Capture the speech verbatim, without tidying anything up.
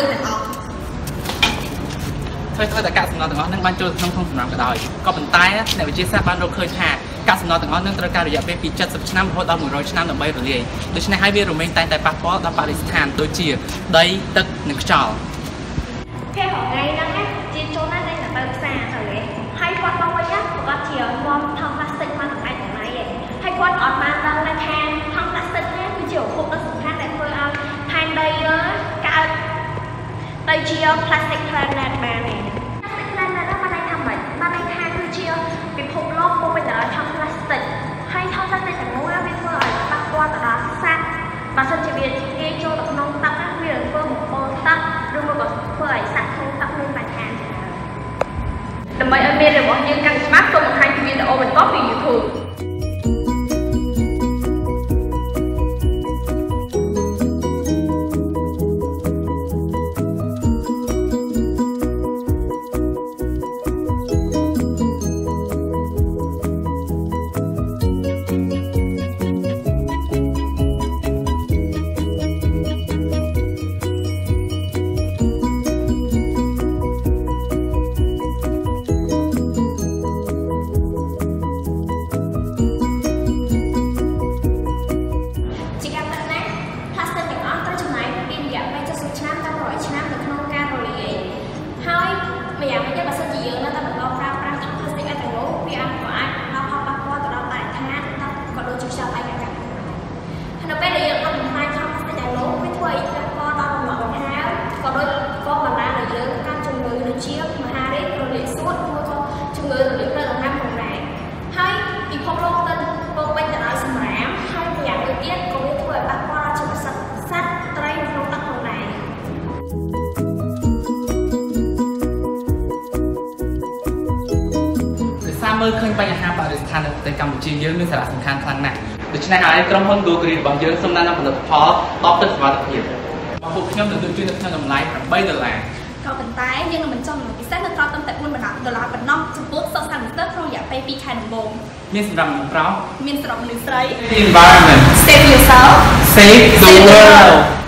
យើងទាំងអស់ធ្វើធ្វើតែកាកសំណល់ទាំងអស់នឹងបានចូលក្នុងក្នុងសំណល់ក៏ដោយក៏ប៉ុន្តែអ្នកវិទ្យាសាស្ត្របានរកឃើញថាកាកសំណល់ទាំងអស់នឹងត្រូវការរយៈពេលពីเจ็ดสิบឆ្នាំរហូតដល់មួយរយឆ្នាំដើម្បីរលាយដូច្នេះហើយវារមែងតែតែប៉ះពាល់ដល់បរិស្ថានដូចជាដីទឹកនិងខ្យល់គេហងៃហ្នឹងណាជាចូលណាស់តែទៅផ្សារទៅហ៎ហើយគាត់មកវិញគាត់ជានាំថង់ផ្លាស្ទិកមកតម្លៃតម្លៃឯងហើយគាត់អត់បានដឹងថាថង់ផ្លាស្ទិកនេះគឺជាឧបករណ៍ដ៏សំខាន់ដែលធ្វើឲ្យផែនដីកើតទៅជា plastic planet បានឯង plastic planet ហ្នឹងបានន័យថាម៉េចបានន័យថាគឺជាពិភពលោកពុំទៅដល់ថង់ plastic ហើយថង់ plastic ទាំងនោះវាធ្វើឲ្យប៉ះពាល់ទៅដល់សត្វបើសិនជាវាងាយចូលទៅក្នុងទឹកហ្នឹងវាធ្វើបំពុលទឹកឬមកក៏ធ្វើឲ្យសត្វក្នុងទឹកមានបញ្ហាច្រើនដើម្បីឲ្យមានរបស់យើងកាន់ច្បាស់សូមបង្ហាញពីវីដេអូបន្តពី YouTube មើលឃើញបញ្ហាបរិស្ថាននៅប្រទេសកម្ពុជាយើងមានសារៈសំខាន់ខ្លាំងណាស់ដូច្នេះហើយក្រុមហ៊ុន Google របស់យើងសូមណែនាំផលិតផលតបទឹកសុវត្ថិភាពរបស់ពួកខ្ញុំនឹងជួយនៅក្នុងតម្លៃeightដុល្លារក៏ប៉ុន្តែយើងនឹងបញ្ចុះពិសេសនៅត្រឹមតែfourដុល្លារប៉ុណ្ណោះចំពោះសិស្សសាស្ត្រក្នុងរយៈពេលtwoខែដំបូងមានសម្រាប់មនុស្សប្រុសមានសម្រាប់មនុស្សស្រី Environment Save yourself Save the world